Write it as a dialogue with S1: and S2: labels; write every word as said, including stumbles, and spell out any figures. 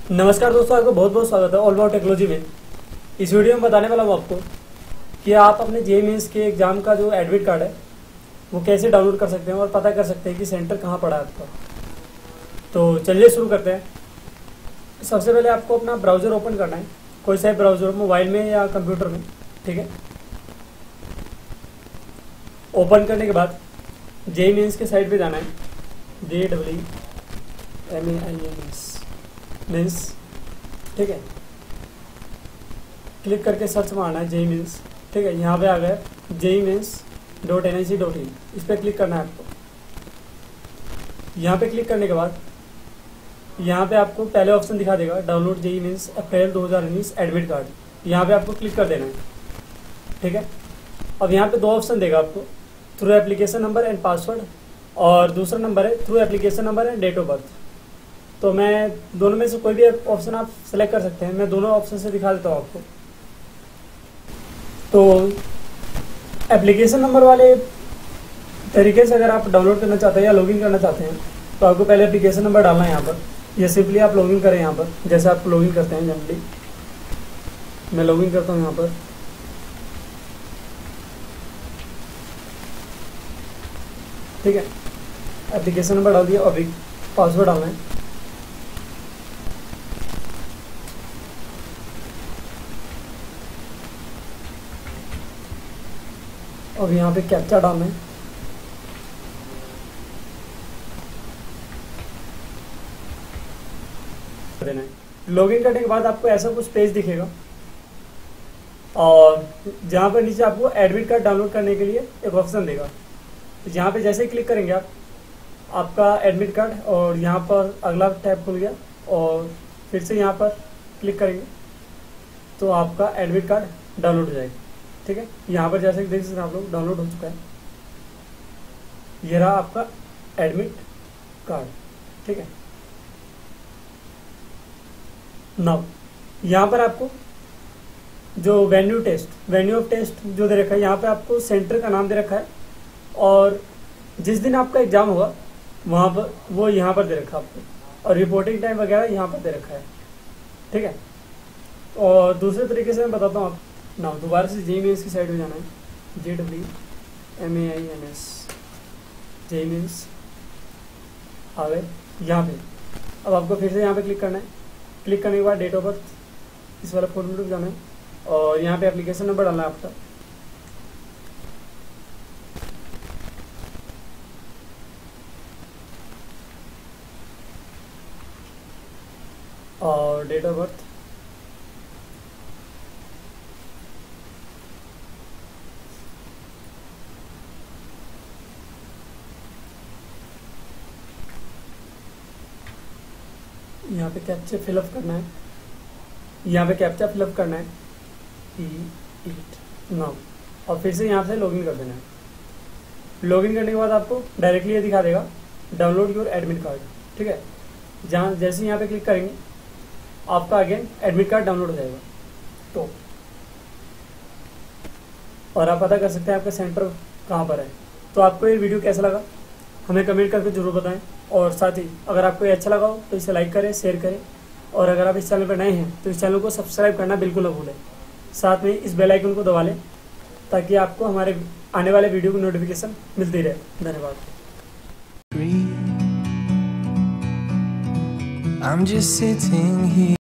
S1: नमस्कार दोस्तों, आपको बहुत बहुत स्वागत है ऑल अबाउट टेक्नोलॉजी में। इस वीडियो में बताने वाला हूँ आपको कि आप अपने जे मेंस के एग्जाम का जो एडमिट कार्ड है वो कैसे डाउनलोड कर सकते हैं और पता कर सकते हैं कि सेंटर कहाँ पड़ा है आपका। तो चलिए शुरू करते हैं। सबसे पहले आपको अपना ब्राउज़र ओपन करना है, कोई सा ब्राउज़र, मोबाइल में या कंप्यूटर में, ठीक है। ओपन करने के बाद जे मेंस के साइट पे जाना है, J W M A I N S mains, ठीक है। क्लिक करके सर्च मारना है जे मीन्स, ठीक है। यहाँ पे आ गया J mains dot N I C dot in, इस पर क्लिक करना है आपको। यहाँ पे क्लिक करने के बाद यहाँ पे आपको पहले ऑप्शन दिखा देगा डाउनलोड जे मीन्स अप्रैल दो हज़ार उन्नीस एडमिट कार्ड। यहाँ पे आपको क्लिक कर देना है, ठीक है। अब यहाँ पे दो ऑप्शन देगा आपको, through application number and password, और दूसरा नंबर है through application number and date of birth. तो मैं दोनों में से कोई भी ऑप्शन आप सेलेक्ट कर सकते हैं। मैं दोनों ऑप्शन से दिखा देता हूँ आपको। तो एप्लीकेशन नंबर वाले तरीके से अगर आप डाउनलोड करना चाहते हैं या लॉगिन करना चाहते हैं तो आपको पहले एप्लीकेशन नंबर डालना है यहाँ पर, या सिंपली आप लॉगिन करें यहाँ पर, जैसे आप लॉगिन करते हैं जनरली। मैं लॉगिन करता हूँ यहाँ पर, ठीक है। एप्लीकेशन नंबर डाल दिया, अभी पासवर्ड डालना है। और यहाँ पे कैप्चा डालना है। देना है। लॉगिन करने के बाद आपको ऐसा कुछ पेज दिखेगा, और जहाँ पर नीचे आपको एडमिट कार्ड डाउनलोड करने के लिए एक ऑप्शन देगा। तो यहाँ पे जैसे ही क्लिक करेंगे आप, आपका एडमिट कार्ड, और यहाँ पर अगला टैब खुल गया, और फिर से यहाँ पर क्लिक करेंगे तो आपका एडमिट कार्ड डाउनलोड हो जाएगा, ठीक है। यहाँ पर जैसे देख सकते हैं आप लोग, डाउनलोड हो चुका है। ये रहा आपका एडमिट कार्ड, ठीक है। नाउ यहाँ पर आपको जो venue test venue of test जो दे रखा है, यहाँ पे आपको सेंटर का नाम दे रखा है, और जिस दिन आपका एग्जाम होगा वहाँ पर वो यहाँ पर दे रखा है आपको, और रिपोर्टिंग टाइम वगैरह यहाँ पर दे रखा है, ठीक है। और दूसरे तरीके से मैं बताता हूँ आप ना, दोबारा से जे मेंस की साइड में जाना है, J W M A I N S J mains आ गए यहाँ पे। अब आपको फिर से यहाँ पे क्लिक करना है। क्लिक करने के बाद डेट ऑफ बर्थ इस वाला फॉर्मेट में जाना है, और यहाँ पे एप्लीकेशन नंबर डालना है आपका, और डेट ऑफ बर्थ, यहाँ पे कैप्चा फिलअप करना है। यहाँ पे कैप्चा फिलअप करना है ई इट नाउ, और फिर से यहाँ से लॉगिन कर देना है। लॉगिन करने के बाद आपको डायरेक्टली ये दिखा देगा डाउनलोड योर एडमिट कार्ड, ठीक है। जहाँ जैसे यहाँ पे क्लिक करेंगे आपका अगेन एडमिट कार्ड डाउनलोड हो जाएगा। तो और आप पता कर सकते हैं आपका सेंटर कहाँ पर है। तो आपको ये वीडियो कैसा लगा हमें कमेंट करके जरूर बताएं, और साथ ही अगर आपको ये अच्छा लगा हो तो इसे लाइक करें, शेयर करें, और अगर आप इस चैनल पर नए हैं तो इस चैनल को सब्सक्राइब करना बिल्कुल ना भूलें। साथ में इस बेल आइकन को दबा लें ताकि आपको हमारे आने वाले वीडियो की नोटिफिकेशन मिलती रहे। धन्यवाद।
S2: I'm just sitting here